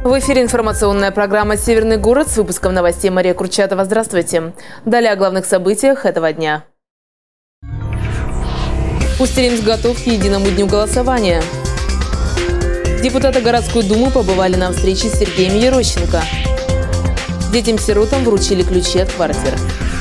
В эфире информационная программа «Северный город» с выпуском новостей Мария Курчатова. Здравствуйте. Далее о главных событиях этого дня. Усть-Илимск готов к единому дню голосования. Депутаты городской думы побывали на встрече с Сергеем Ерощенко. Детям-сиротам вручили ключи от квартир.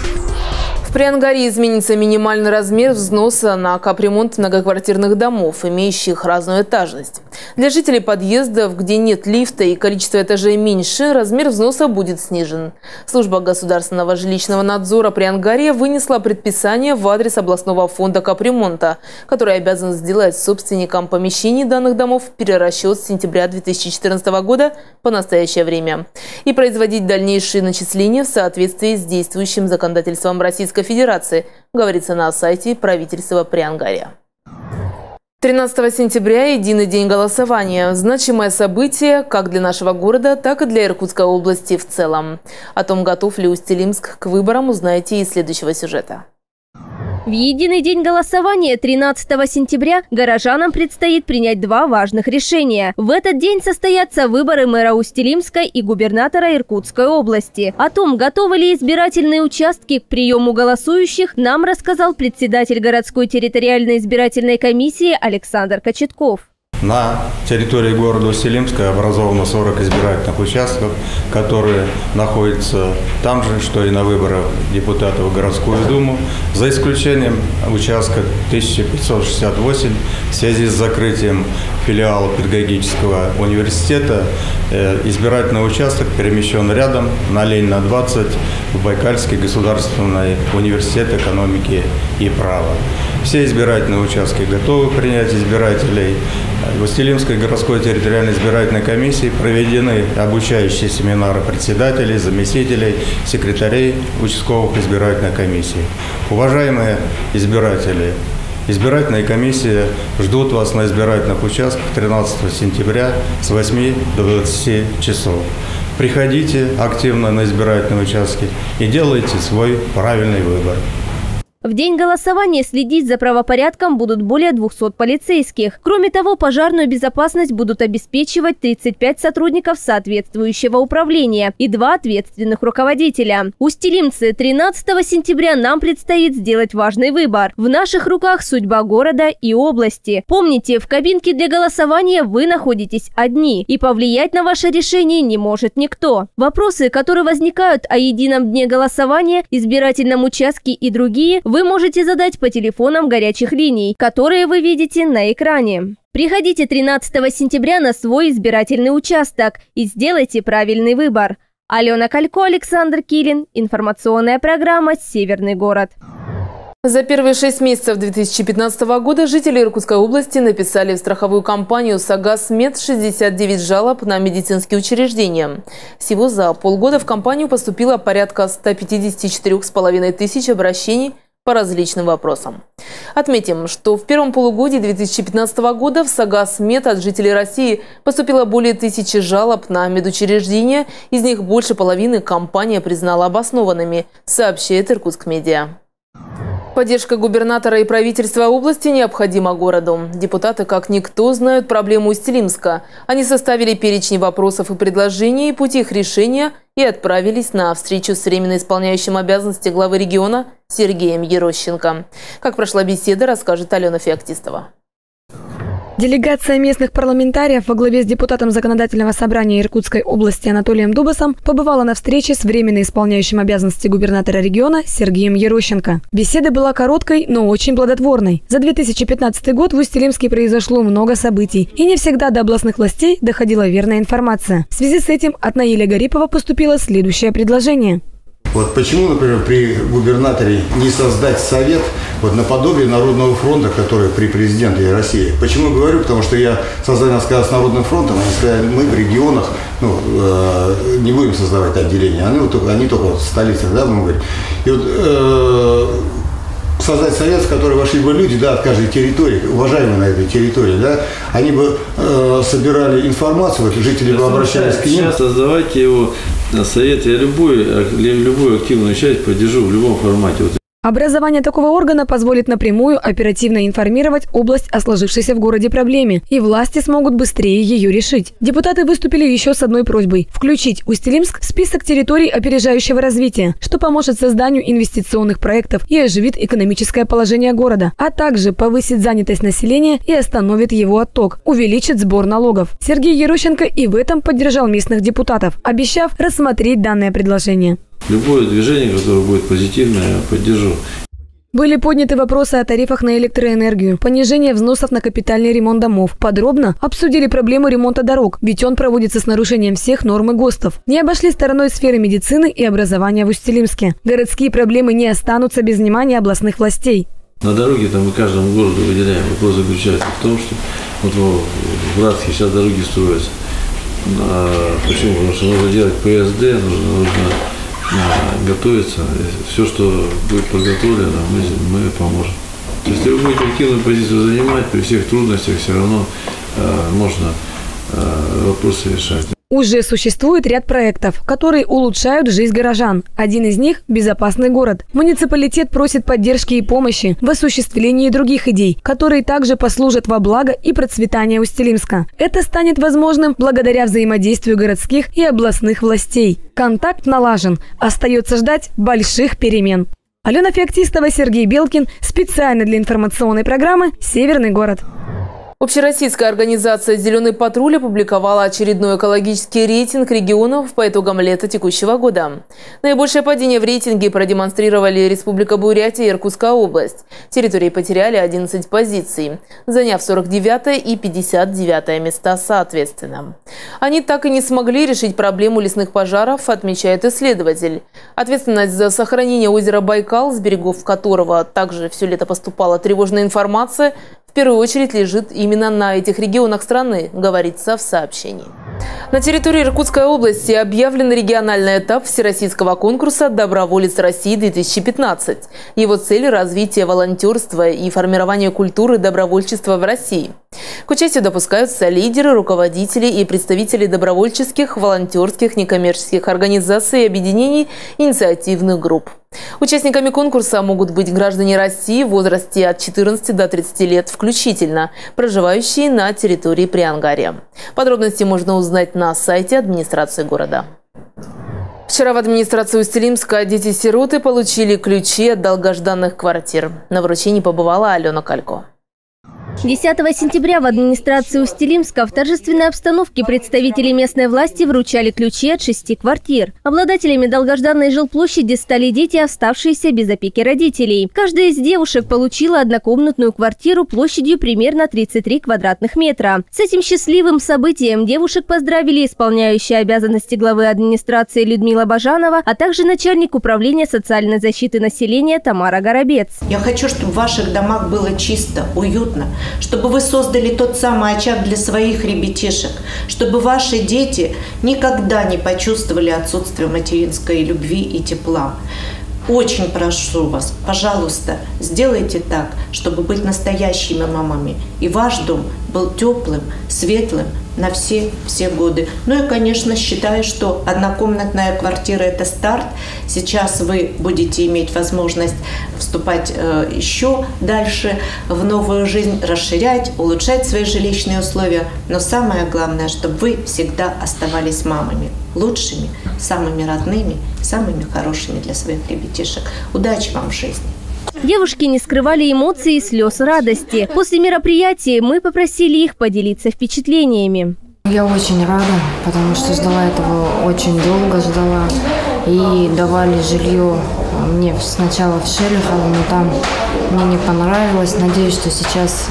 В Приангаре изменится минимальный размер взноса на капремонт многоквартирных домов, имеющих разную этажность. Для жителей подъездов, где нет лифта и количество этажей меньше, размер взноса будет снижен. Служба государственного жилищного надзора Приангарья вынесла предписание в адрес областного фонда капремонта, который обязан сделать собственникам помещений данных домов перерасчет с сентября 2014 года по настоящее время и производить дальнейшие начисления в соответствии с действующим законодательством Российской Федерации, говорится на сайте правительства Приангарья. 13 сентября – единый день голосования. Значимое событие как для нашего города, так и для Иркутской области в целом. О том, готов ли Усть-Илимск к выборам, узнаете из следующего сюжета. В единый день голосования 13 сентября горожанам предстоит принять два важных решения. В этот день состоятся выборы мэра Усть-Илимска и губернатора Иркутской области. О том, готовы ли избирательные участки к приему голосующих, нам рассказал председатель городской территориальной избирательной комиссии Александр Кочетков. На территории города Усть-Илимска образовано 40 избирательных участков, которые находятся там же, что и на выборах депутатов в городскую думу, за исключением участка 1568 в связи с закрытием филиала педагогического университета. Избирательный участок перемещен рядом на Ленина 20 в Байкальский государственный университет экономики и права. Все избирательные участки готовы принять избирателей. В Усть-Илимской городской территориальной избирательной комиссии проведены обучающие семинары председателей, заместителей, секретарей участковых избирательных комиссий. Уважаемые избиратели, избирательные комиссии ждут вас на избирательных участках 13 сентября с 8 до 20 часов. Приходите активно на избирательные участки и делайте свой правильный выбор. В день голосования следить за правопорядком будут более 200 полицейских. Кроме того, пожарную безопасность будут обеспечивать 35 сотрудников соответствующего управления и 2 ответственных руководителя. Усть-Илимцы, 13 сентября нам предстоит сделать важный выбор. В наших руках судьба города и области. Помните, в кабинке для голосования вы находитесь одни, и повлиять на ваше решение не может никто. Вопросы, которые возникают о едином дне голосования, избирательном участке и другие, вы можете задать по телефонам горячих линий, которые вы видите на экране. Приходите 13 сентября на свой избирательный участок и сделайте правильный выбор. Алена Калько, Александр Килин. Информационная программа «Северный город». За первые 6 месяцев 2015 года жители Иркутской области написали в страховую компанию «Сагаз-Мед» 69 жалоб на медицинские учреждения. Всего за полгода в компанию поступило порядка 154,5 тысяч обращений по различным вопросам. Отметим, что в первом полугодии 2015 года в «Сагаз-Мед» от жителей России поступило более 1000 жалоб на медучреждения, из них больше половины компания признала обоснованными, сообщает Иркутскмедиа. Поддержка губернатора и правительства области необходима городу. Депутаты, как никто, знают проблему Усть-Илимска. Они составили перечень вопросов и предложений, пути их решения и отправились на встречу с временно исполняющим обязанности главы региона Сергеем Ерощенко. Как прошла беседа, расскажет Алена Феоктистова. Делегация местных парламентариев во главе с депутатом Законодательного собрания Иркутской области Анатолием Дубасом побывала на встрече с временно исполняющим обязанности губернатора региона Сергеем Ерощенко. Беседа была короткой, но очень плодотворной. За 2015 год в Усть-Илимске произошло много событий, и не всегда до областных властей доходила верная информация. В связи с этим от Наиля Гарипова поступило следующее предложение. Вот почему, например, при губернаторе не создать совет вот наподобие Народного фронта, который при президенте России? Почему говорю? Потому что я создание сказал с Народным фронтом, они сказали, мы в регионах не будем создавать отделения, они только в столицах, да, мы говорим. И вот создать совет, в который вошли бы люди, да, от каждой территории, уважаемые на этой территории, да, они бы собирали информацию, вот, жители бы обращались к ним. Сейчас создавайте его совет, я любую активную часть поддержу в любом формате. Образование такого органа позволит напрямую оперативно информировать область о сложившейся в городе проблеме, и власти смогут быстрее ее решить. Депутаты выступили еще с одной просьбой – включить Усть-Илимск в список территорий опережающего развития, что поможет созданию инвестиционных проектов и оживит экономическое положение города, а также повысит занятость населения и остановит его отток, увеличит сбор налогов. Сергей Ерощенко и в этом поддержал местных депутатов, обещав рассмотреть данное предложение. Любое движение, которое будет позитивное, я поддержу. Были подняты вопросы о тарифах на электроэнергию, понижение взносов на капитальный ремонт домов. Подробно обсудили проблему ремонта дорог, ведь он проводится с нарушением всех норм и ГОСТов. Не обошли стороной сферы медицины и образования в Усть-Илимске. Городские проблемы не останутся без внимания областных властей. На дороге там мы каждому городу выделяем. Вопрос заключается в том, что вот в Братске сейчас дороги строятся. Почему? Потому что нужно делать ПСД, нужно готовиться. Все, что будет подготовлено, мы поможем. Если вы будете активную позицию занимать, при всех трудностях все равно можно вопросы решать. Уже существует ряд проектов, которые улучшают жизнь горожан. Один из них – «Безопасный город». Муниципалитет просит поддержки и помощи в осуществлении других идей, которые также послужат во благо и процветание Усть-Илимска. Это станет возможным благодаря взаимодействию городских и областных властей. Контакт налажен. Остается ждать больших перемен. Алена Феоктистова, Сергей Белкин. Специально для информационной программы «Северный город». Общероссийская организация «Зеленый патруль» опубликовала очередной экологический рейтинг регионов по итогам лета текущего года. Наибольшее падение в рейтинге продемонстрировали Республика Бурятия и Иркутская область. Территории потеряли 11 позиций, заняв 49 и 59 места соответственно. Они так и не смогли решить проблему лесных пожаров, отмечает исследователь. Ответственность за сохранение озера Байкал, с берегов которого также все лето поступала тревожная информация, в первую очередь лежит именно на этих регионах страны, говорится в сообщении. На территории Иркутской области объявлен региональный этап всероссийского конкурса «Доброволец России-2015». Его цель – развитие волонтерства и формирование культуры добровольчества в России. К участию допускаются лидеры, руководители и представители добровольческих, волонтерских, некоммерческих организаций и объединений, инициативных групп. Участниками конкурса могут быть граждане России в возрасте от 14 до 30 лет включительно, проживающие на территории Приангария. Подробности можно узнать на сайте администрации города. Вчера в администрации Усть-Илимска дети-сироты получили ключи от долгожданных квартир. На вручении побывала Алена Калько. 10 сентября в администрации Усть-Илимска в торжественной обстановке представители местной власти вручали ключи от 6 квартир. Обладателями долгожданной жилплощади стали дети, оставшиеся без опеки родителей. Каждая из девушек получила однокомнатную квартиру площадью примерно 33 квадратных метра. С этим счастливым событием девушек поздравили исполняющая обязанности главы администрации Людмила Бажанова, а также начальник управления социальной защиты населения Тамара Горобец. Я хочу, чтобы в ваших домах было чисто, уютно, чтобы вы создали тот самый очаг для своих ребятишек, чтобы ваши дети никогда не почувствовали отсутствие материнской любви и тепла. Очень прошу вас, пожалуйста, сделайте так, чтобы быть настоящими мамами. И ваш дом был теплым, светлым на все годы. Ну и, конечно, считаю, что однокомнатная квартира – это старт. Сейчас вы будете иметь возможность вступать еще дальше в новую жизнь, расширять, улучшать свои жилищные условия. Но самое главное, чтобы вы всегда оставались мамами, лучшими, самыми родными, самыми хорошими для своих ребятишек. Удачи вам в жизни! Девушки не скрывали эмоций и слез радости. После мероприятия мы попросили их поделиться впечатлениями. Я очень рада, потому что ждала этого, очень долго ждала. И давали жилье мне сначала в Шелихово, но там мне не понравилось. Надеюсь, что сейчас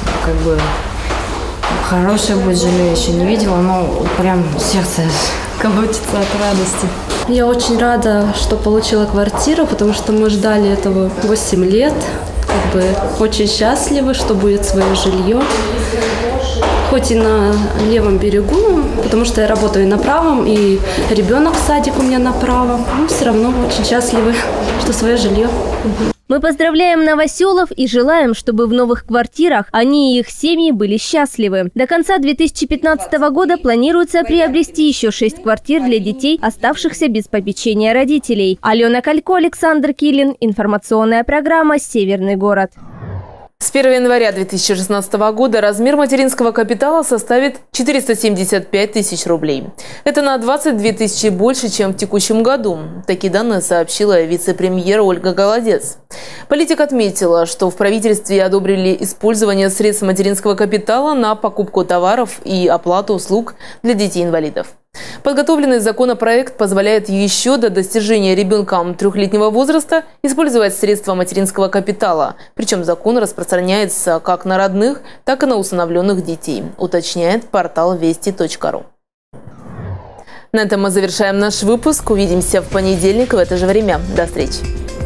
хорошее будет жилье, еще не видела, но прям сердце колотится от радости. Я очень рада, что получила квартиру, потому что мы ждали этого 8 лет. Очень счастливы, что будет свое жилье. Хоть и на левом берегу, потому что я работаю на правом, и ребенок в садик у меня на правом. Но все равно очень счастливы, что свое жилье. Мы поздравляем новоселов и желаем, чтобы в новых квартирах они и их семьи были счастливы. До конца 2015 года планируется приобрести еще 6 квартир для детей, оставшихся без попечения родителей. Алена Калько, Александр Килин. Информационная программа «Северный город». С 1 января 2016 года размер материнского капитала составит 475 тысяч рублей. Это на 22 тысячи больше, чем в текущем году. Такие данные сообщила вице-премьер Ольга Голодец. Политик отметила, что в правительстве одобрили использование средств материнского капитала на покупку товаров и оплату услуг для детей-инвалидов. Подготовленный законопроект позволяет еще до достижения ребенком 3-летнего возраста использовать средства материнского капитала. Причем закон распространяется как на родных, так и на усыновленных детей, уточняет портал вести.ру. На этом мы завершаем наш выпуск. Увидимся в понедельник в это же время. До встречи.